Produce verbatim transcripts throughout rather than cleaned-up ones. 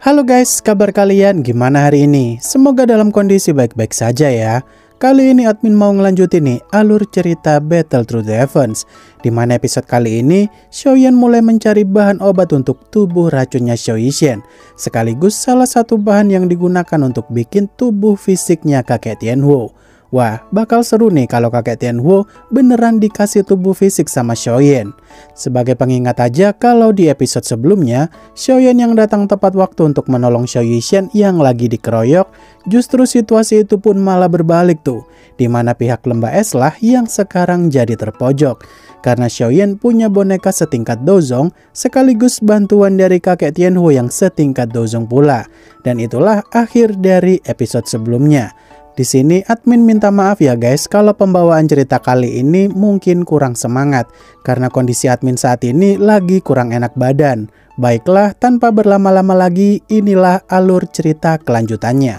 Halo guys, kabar kalian gimana hari ini? Semoga dalam kondisi baik-baik saja ya. Kali ini admin mau ngelanjutin nih alur cerita Battle Through the Heavens, dimana episode kali ini Xiaoyan mulai mencari bahan obat untuk tubuh racunnya Xiaoyishen, sekaligus salah satu bahan yang digunakan untuk bikin tubuh fisiknya kakek Tianhuo. Wah, bakal seru nih kalau kakek Tianhuo beneran dikasih tubuh fisik sama Xiaoyan. Sebagai pengingat aja, kalau di episode sebelumnya, Xiaoyan yang datang tepat waktu untuk menolong Xiaoyishen yang lagi dikeroyok, justru situasi itu pun malah berbalik tuh, dimana pihak lembah es lah yang sekarang jadi terpojok. Karena Xiaoyan punya boneka setingkat Dozong, sekaligus bantuan dari kakek Tianhuo yang setingkat Dozong pula. Dan itulah akhir dari episode sebelumnya. Di sini admin minta maaf ya guys kalau pembawaan cerita kali ini mungkin kurang semangat karena kondisi admin saat ini lagi kurang enak badan. Baiklah, tanpa berlama-lama lagi, inilah alur cerita kelanjutannya.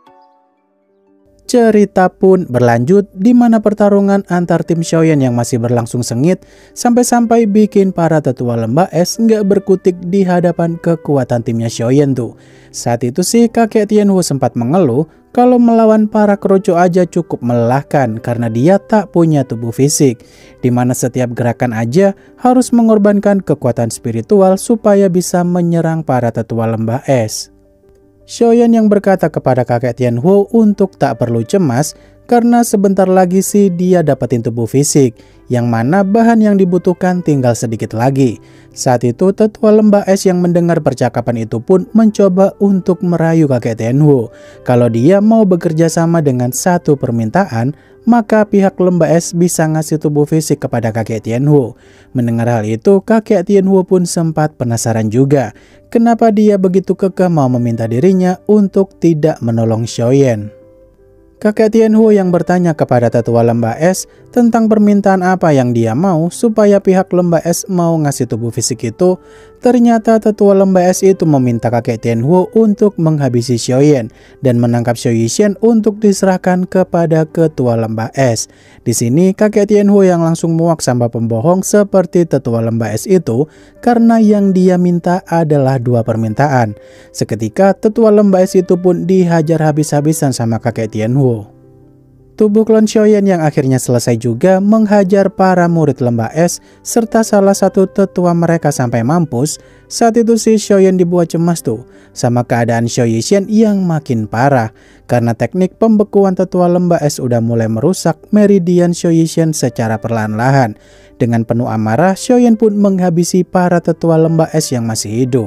Cerita pun berlanjut di mana pertarungan antar tim Xiaoyan yang masih berlangsung sengit sampai-sampai bikin para tetua lembah es nggak berkutik di hadapan kekuatan timnya Xiaoyan tuh. Saat itu sih kakek Tianhuo sempat mengeluh kalau melawan para keroco aja cukup melelahkan karena dia tak punya tubuh fisik, dimana setiap gerakan aja harus mengorbankan kekuatan spiritual supaya bisa menyerang para tetua lembah es. Xiaoyan yang berkata kepada kakek Tianhuo untuk tak perlu cemas karena sebentar lagi sih dia dapetin tubuh fisik, yang mana bahan yang dibutuhkan tinggal sedikit lagi. Saat itu tetua lembah es yang mendengar percakapan itu pun mencoba untuk merayu kakek Tianhuo kalau dia mau bekerja sama dengan satu permintaan, maka pihak lembah es bisa ngasih tubuh fisik kepada kakek Tianhuo. Mendengar hal itu, kakek Tianhuo pun sempat penasaran juga kenapa dia begitu kekeh mau meminta dirinya untuk tidak menolong Xiaoyan. Kakek Tianhuo yang bertanya kepada tetua lembah es tentang permintaan apa yang dia mau supaya pihak lembah es mau ngasih tubuh fisik itu, ternyata tetua lembah es itu meminta kakek Tianhuo untuk menghabisi Xiaoyan dan menangkap Xiaoyishen untuk diserahkan kepada ketua lembah es. Di sini kakek Tianhuo yang langsung muak sama pembohong seperti tetua lembah es itu karena yang dia minta adalah dua permintaan. Seketika tetua lembah es itu pun dihajar habis-habisan sama kakek Tianhuo. Tubuh klon Xiaoyan yang akhirnya selesai juga menghajar para murid lembah es serta salah satu tetua mereka sampai mampus. Saat itu si Xiaoyan dibuat cemas tuh sama keadaan Xiaoyishen yang makin parah karena teknik pembekuan tetua lembah es udah mulai merusak meridian Xiaoyishen secara perlahan-lahan. Dengan penuh amarah, Xiaoyan pun menghabisi para tetua lembah es yang masih hidup.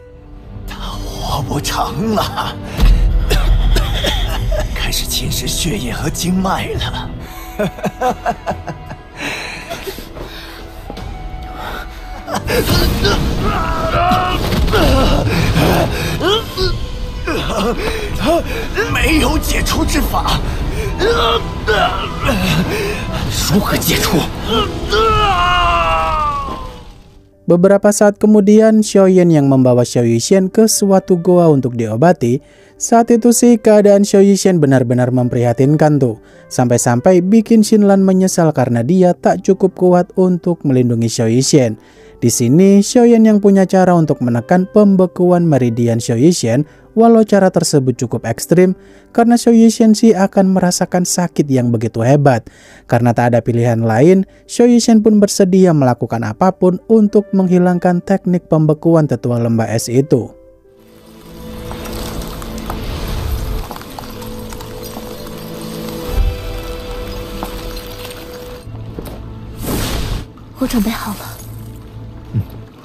Beberapa saat kemudian, Xiaoyan yang membawa Xiaoyishen ke suatu goa untuk diobati. Saat itu sih keadaan Xiaoyishen benar-benar memprihatinkan tuh, sampai-sampai bikin Xinlan menyesal karena dia tak cukup kuat untuk melindungi Xiaoyishen. Di sini Xiaoyan yang punya cara untuk menekan pembekuan meridian Xiaoyishen, walau cara tersebut cukup ekstrim karena Xiaoyishen sih akan merasakan sakit yang begitu hebat. Karena tak ada pilihan lain, Xiaoyishen pun bersedia melakukan apapun untuk menghilangkan teknik pembekuan tetua lembah es itu. 我准备好了。嗯。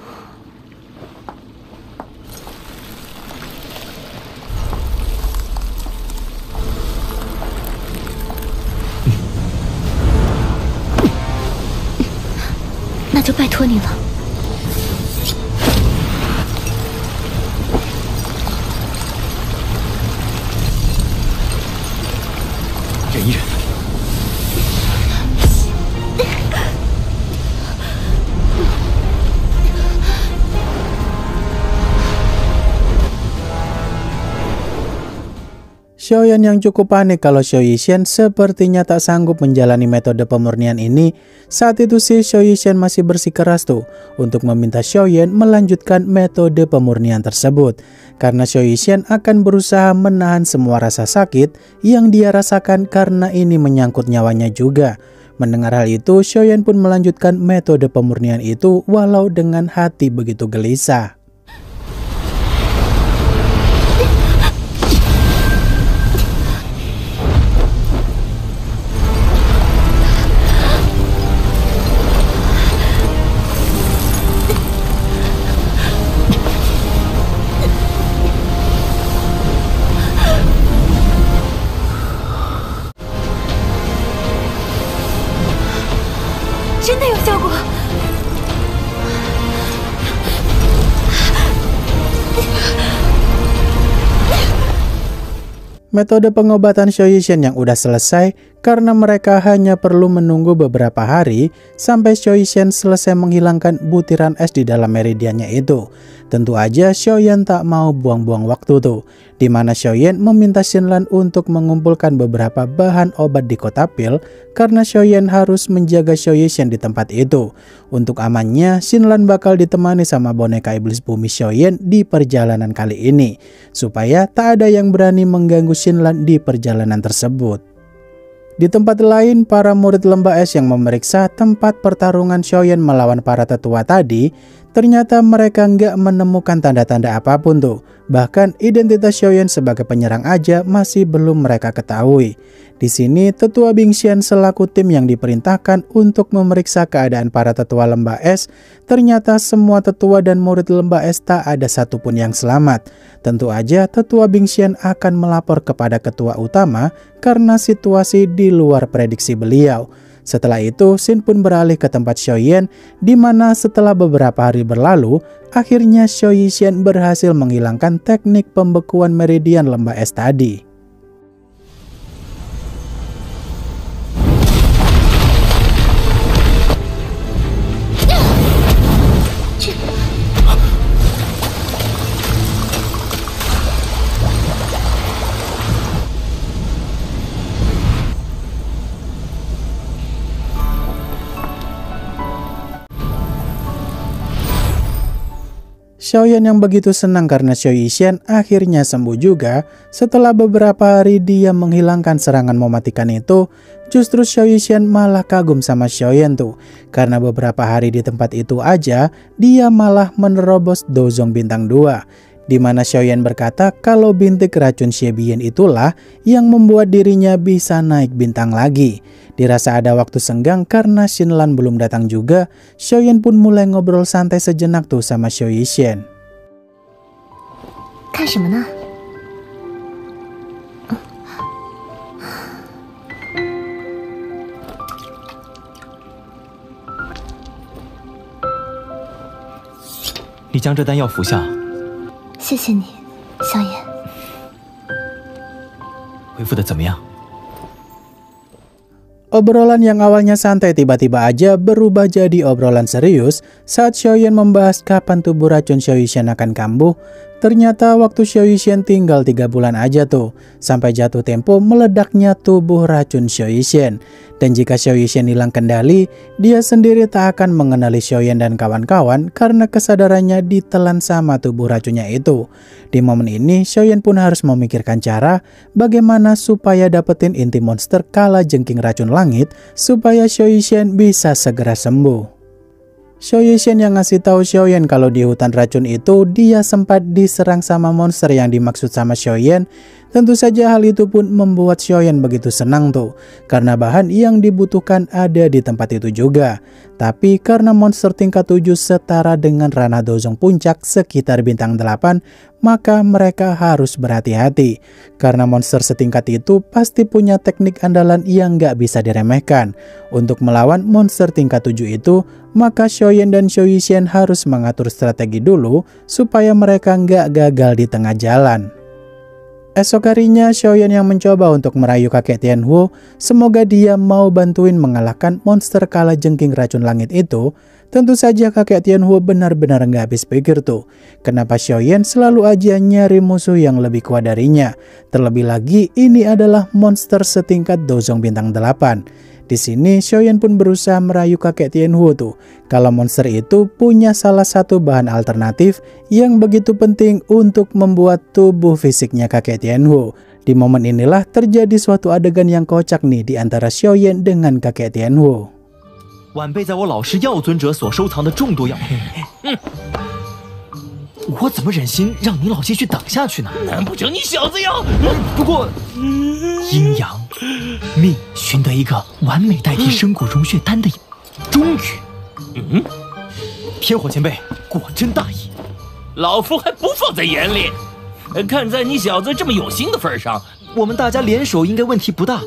那就拜托你了。 忍一忍。 Xiaoyan Xiaoyan yang cukup panik kalau Xiao Yishen sepertinya tak sanggup menjalani metode pemurnian ini. Saat itu si Xiao Yishen masih bersikeras tuh untuk meminta Xiaoyan melanjutkan metode pemurnian tersebut. Karena Xiao Yishen akan berusaha menahan semua rasa sakit yang dia rasakan karena ini menyangkut nyawanya juga. Mendengar hal itu, Xiaoyan pun melanjutkan metode pemurnian itu walau dengan hati begitu gelisah. Metode pengobatan Xiao Yishen yang udah selesai karena mereka hanya perlu menunggu beberapa hari sampai Xiao Yishen selesai menghilangkan butiran es di dalam meridiannya itu. Tentu aja Xiaoyan tak mau buang-buang waktu tuh, dimana Xiaoyan meminta Xinlan untuk mengumpulkan beberapa bahan obat di kota pil karena Xiaoyan harus menjaga Xiao Yishen di tempat itu. Untuk amannya, Xinlan bakal ditemani sama boneka iblis bumi Xiaoyan di perjalanan kali ini, supaya tak ada yang berani mengganggu Xinlan di perjalanan tersebut. Di tempat lain, para murid lembah es yang memeriksa tempat pertarungan Xiaoyan melawan para tetua tadi, ternyata mereka nggak menemukan tanda-tanda apapun tuh. Bahkan identitas Xiaoyan sebagai penyerang aja masih belum mereka ketahui. Di sini tetua Bingxian selaku tim yang diperintahkan untuk memeriksa keadaan para tetua lembah es, ternyata semua tetua dan murid lembah es tak ada satupun yang selamat. Tentu aja tetua Bingxian akan melapor kepada ketua utama karena situasi di luar prediksi beliau. Setelah itu, Xin pun beralih ke tempat Xiaoyan, di mana setelah beberapa hari berlalu, akhirnya Xiao Yishen berhasil menghilangkan teknik pembekuan meridian lembah es tadi. Xiaoyan yang begitu senang karena Xiao Yishen akhirnya sembuh juga. Setelah beberapa hari dia menghilangkan serangan mematikan itu, justru Xiao Yishen malah kagum sama Xiaoyan tuh. Karena beberapa hari di tempat itu aja, dia malah menerobos Dozong bintang dua. Di mana Xiaoyan berkata kalau bintik racun Xiebian itulah yang membuat dirinya bisa naik bintang lagi. Dirasa ada waktu senggang karena Xinlan belum datang juga, Xiaoyan pun mulai ngobrol santai sejenak tuh sama Xiao Yishen. Kan什么呢? Ni 将这丹药服下。 谢谢你，萧炎。 恢复的怎么样？ Obrolan yang awalnya santai tiba-tiba aja berubah jadi obrolan serius saat Xiaoyan membahas kapan tubuh racun Xiao Yishen akan kambuh. Ternyata waktu Xiao Yishen tinggal tiga bulan aja tuh, sampai jatuh tempo meledaknya tubuh racun Xiao Yishen. Dan jika Xiao Yishen hilang kendali, dia sendiri tak akan mengenali Xiaoyan dan kawan-kawan karena kesadarannya ditelan sama tubuh racunnya itu. Di momen ini, Xiaoyan pun harus memikirkan cara bagaimana supaya dapetin inti monster kala jengking racun langit supaya Xiao Yishen bisa segera sembuh. Xiao Yishen yang ngasih tahu Xiaoyan kalau di hutan racun itu dia sempat diserang sama monster yang dimaksud sama Xiaoyan. Tentu saja hal itu pun membuat Xiaoyan begitu senang tuh, karena bahan yang dibutuhkan ada di tempat itu juga. Tapi karena monster tingkat tujuh setara dengan ranah Dozong puncak sekitar bintang delapan, maka mereka harus berhati-hati. Karena monster setingkat itu pasti punya teknik andalan yang gak bisa diremehkan. Untuk melawan monster tingkat tujuh itu, maka Xiaoyan dan Xiao Yishen harus mengatur strategi dulu supaya mereka nggak gagal di tengah jalan. Esok harinya, Xiaoyan yang mencoba untuk merayu kakek Tianhuo semoga dia mau bantuin mengalahkan monster kalajengking racun langit itu. Tentu saja kakek Tianhuo benar-benar nggak habis pikir tuh. Kenapa Xiaoyan selalu aja nyari musuh yang lebih kuat darinya. Terlebih lagi ini adalah monster setingkat Dozong bintang delapan. Di sini Xiaoyan pun berusaha merayu kakek Tianhuo tuh kalau monster itu punya salah satu bahan alternatif yang begitu penting untuk membuat tubuh fisiknya kakek Tianhuo. Di momen inilah terjadi suatu adegan yang kocak nih di antara Xiaoyan dengan kakek Tianhuo. 晚辈在我老师药尊者所收藏的众多药，我怎么忍心让你老继续等下去呢？ 难不成你小子要？ 不过，阴阳命寻得一个完美代替生骨融血丹的，终于，嗯，天火前辈果真大意， 老夫还不放在眼里。看在你小子这么有心的份上， 我们大家联手应该问题不大。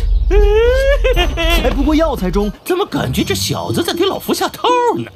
才不过药材中， 怎么感觉这小子在给老夫下套呢？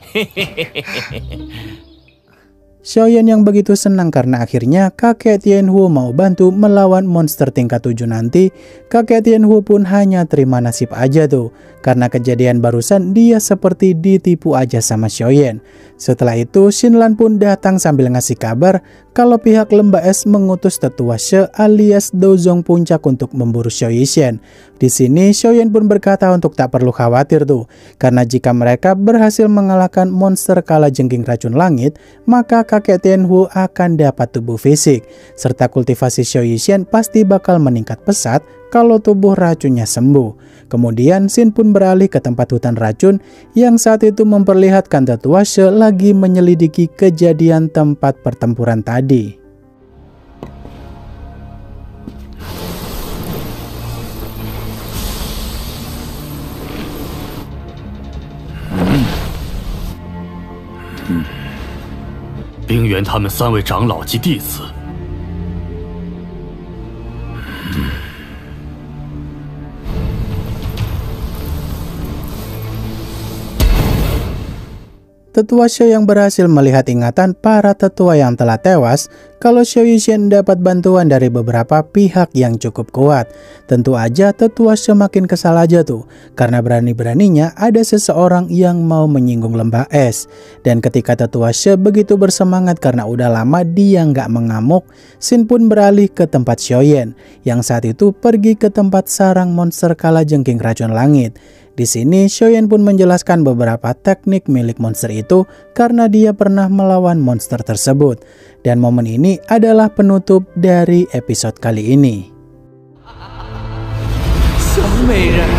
Xiaoyan yang begitu senang karena akhirnya kakek Tianhuo mau bantu melawan monster tingkat tujuh nanti. Kakek Tianhuo pun hanya terima nasib aja tuh. Karena kejadian barusan dia seperti ditipu aja sama Xiaoyan. Setelah itu Xinlan pun datang sambil ngasih kabar kalau pihak lembah es mengutus tetua She alias Dozong Puncak untuk memburu Xiao Yishan. Di sini Xiaoyan pun berkata untuk tak perlu khawatir tuh. Karena jika mereka berhasil mengalahkan monster kalajengking racun langit, maka kakek Tianhuo akan dapat tubuh fisik, serta kultivasi Xiao Yishan pasti bakal meningkat pesat kalau tubuh racunnya sembuh. Kemudian Xin pun beralih ke tempat hutan racun yang saat itu memperlihatkan tetua She lagi menyelidiki kejadian tempat pertempuran tadi. Hmm. Hmm. 冰原他们三位长老及弟子， Tetua She yang berhasil melihat ingatan para tetua yang telah tewas kalau Xiao Yishan dapat bantuan dari beberapa pihak yang cukup kuat. Tentu aja tetua She makin kesal aja tuh karena berani-beraninya ada seseorang yang mau menyinggung lembah es. Dan ketika tetua She begitu bersemangat karena udah lama dia nggak mengamuk, Xin pun beralih ke tempat Xiaoyan yang saat itu pergi ke tempat sarang monster kalajengking racun langit. Di sini Xiaoyan pun menjelaskan beberapa teknik milik monster itu karena dia pernah melawan monster tersebut. Dan momen ini adalah penutup dari episode kali ini. 小美人。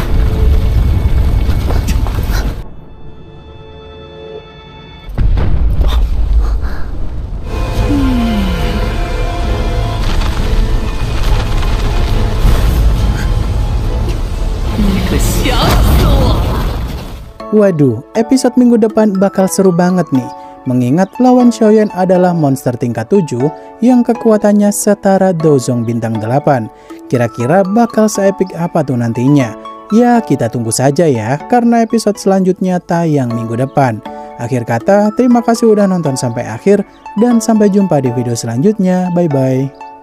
Waduh, episode minggu depan bakal seru banget nih. Mengingat lawan Xiaoyan adalah monster tingkat tujuh yang kekuatannya setara Dozong bintang delapan. Kira-kira bakal seepik apa tuh nantinya? Ya kita tunggu saja ya, karena episode selanjutnya tayang minggu depan. Akhir kata, terima kasih udah nonton sampai akhir dan sampai jumpa di video selanjutnya. Bye-bye.